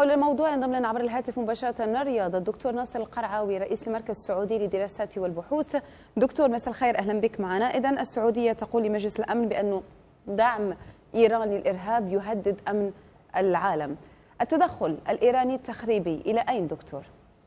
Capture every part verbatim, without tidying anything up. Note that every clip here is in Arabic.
حول الموضوع ينضم لنا عبر الهاتف مباشرة رياض الدكتور ناصر القرعاوي رئيس المركز السعودي للدراسات والبحوث. دكتور مساء الخير، أهلا بك معنا. إذن السعودية تقول لمجلس الأمن بأنه دعم إيران للإرهاب يهدد أمن العالم. التدخل الإيراني التخريبي إلى أين دكتور؟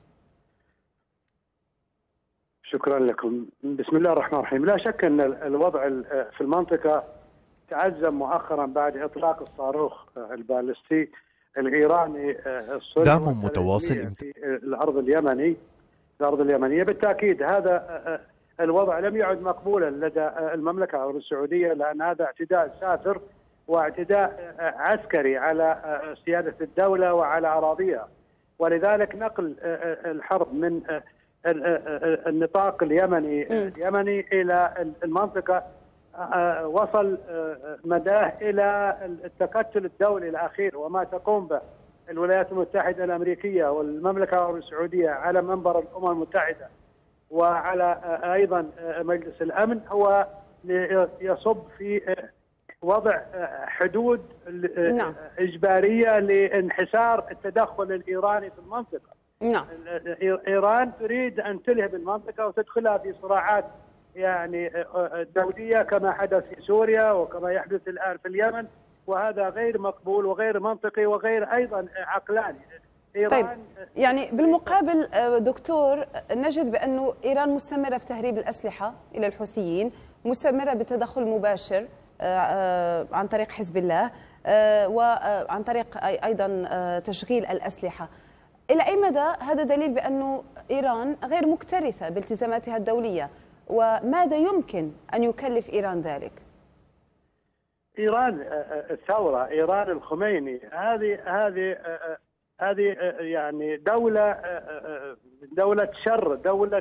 شكرا لكم. بسم الله الرحمن الرحيم. لا شك أن الوضع في المنطقة تعزم مؤخرا بعد إطلاق الصاروخ البالستي الإيراني الصني دعم متواصل في الأرض اليمني الأرض اليمنية. بالتأكيد هذا الوضع لم يعد مقبولا لدى المملكة العربية السعودية، لأن هذا اعتداء سافر واعتداء عسكري على سيادة الدولة وعلى أراضيها، ولذلك نقل الحرب من النطاق اليمني اليمني إلى المنطقة وصل مداه إلى التكتل الدولي الأخير، وما تقوم به الولايات المتحدة الأمريكية والمملكة العربية السعودية على منبر الأمم المتحدة وعلى أيضا مجلس الأمن هو يصب في وضع حدود نعم. إجبارية لانحسار التدخل الإيراني في المنطقة. نعم. إيران تريد أن تلهب المنطقة وتدخلها في صراعات يعني دولية كما حدث في سوريا وكما يحدث الآن في اليمن، وهذا غير مقبول وغير منطقي وغير أيضا عقلاني. طيب يعني بالمقابل دكتور نجد بأنه إيران مستمرة في تهريب الأسلحة إلى الحوثيين، مستمرة بالتدخل المباشر عن طريق حزب الله وعن طريق أيضا تشغيل الأسلحة. إلى أي مدى هذا دليل بأنه إيران غير مكترثة بالتزاماتها الدولية، وماذا يمكن أن يكلف إيران ذلك؟ إيران الثورة، إيران الخميني، هذه هذه هذه يعني دولة دولة شر، دولة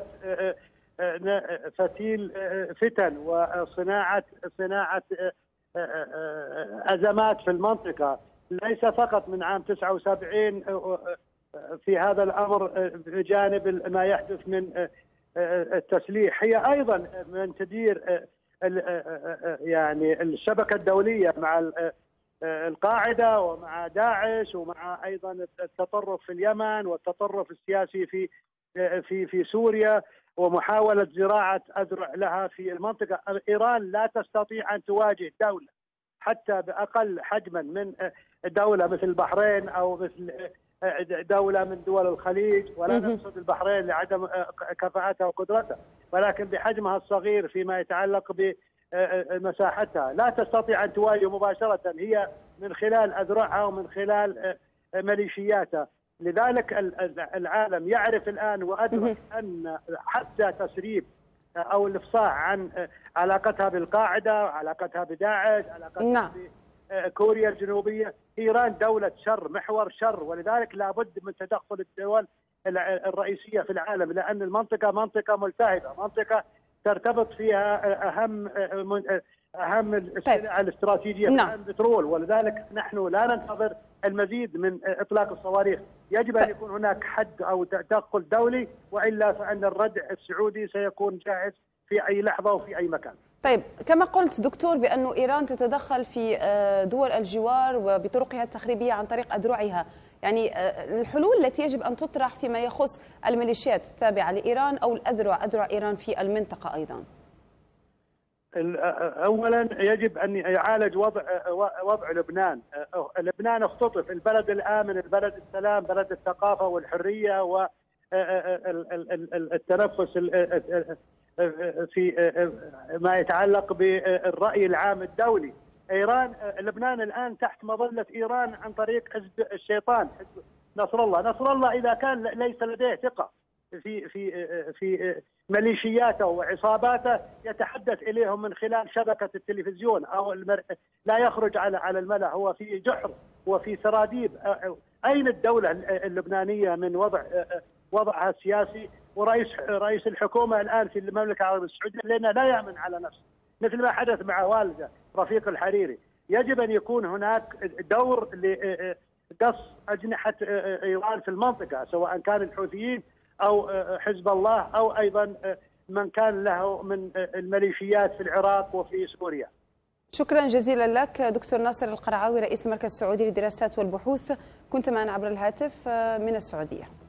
فتيل فتن وصناعة صناعة أزمات في المنطقة، ليس فقط من عام تسعة وسبعين في هذا الأمر بجانب ما يحدث من التسليح، هي أيضا من تدير يعني الشبكة الدولية مع القاعدة ومع داعش ومع أيضا التطرف في اليمن والتطرف السياسي في في في سوريا ومحاولة زراعة أذرع لها في المنطقة. إيران لا تستطيع أن تواجه دولة حتى بأقل حجما من دولة مثل البحرين أو مثل دولة من دول الخليج، ولا نقصد البحرين لعدم كفاءتها وقدرتها، ولكن بحجمها الصغير فيما يتعلق بمساحتها لا تستطيع أن تواجه مباشرة، هي من خلال أذرعها ومن خلال ميليشياتها. لذلك العالم يعرف الآن وأدرك أن حتى تسريب أو الإفصاح عن علاقتها بالقاعدة، علاقتها بداعش، علاقتها نعم. كوريا الجنوبية، إيران دولة شر، محور شر، ولذلك لابد من تدخل الدول الرئيسية في العالم، لأن المنطقة منطقة ملتهبة، منطقة ترتبط فيها أهم أهم السلع الاستراتيجية نعم. البترول، ولذلك نحن لا ننتظر المزيد من إطلاق الصواريخ، يجب أن يكون هناك حد أو تدخل دولي، وإلا فإن الردع السعودي سيكون جاهز في أي لحظة وفي أي مكان. طيب كما قلت دكتور بأنه إيران تتدخل في دول الجوار وبطرقها التخريبية عن طريق أذرعها، يعني الحلول التي يجب أن تطرح فيما يخص الميليشيات التابعة لإيران أو الأذرع أذرع إيران في المنطقة أيضا؟ أولا يجب أن يعالج وضع وضع لبنان. لبنان اختطف، البلد الآمن، البلد السلام، بلد الثقافة والحرية والتنفس في ما يتعلق بالرأي العام الدولي. إيران لبنان الآن تحت مظلة إيران عن طريق حزب الشيطان، حزب نصر الله. نصر الله إذا كان ليس لديه ثقة في في في ميليشياته وعصاباته يتحدث إليهم من خلال شبكة التلفزيون أو المر... لا يخرج على على الملأ، هو في جحر وفي سراديب. أين الدولة اللبنانية من وضع وضعها السياسي؟ ورئيس رئيس الحكومة الآن في المملكة العربية السعودية لأنه لا يأمن على نفسه، مثل ما حدث مع والده رفيق الحريري. يجب أن يكون هناك دور لقص أجنحة إيران في المنطقة، سواء كان الحوثيين أو حزب الله أو أيضا من كان له من الميليشيات في العراق وفي سوريا. شكرا جزيلا لك دكتور ناصر القرعاوي رئيس المركز السعودي للدراسات والبحوث، كنت معنا عبر الهاتف من السعودية.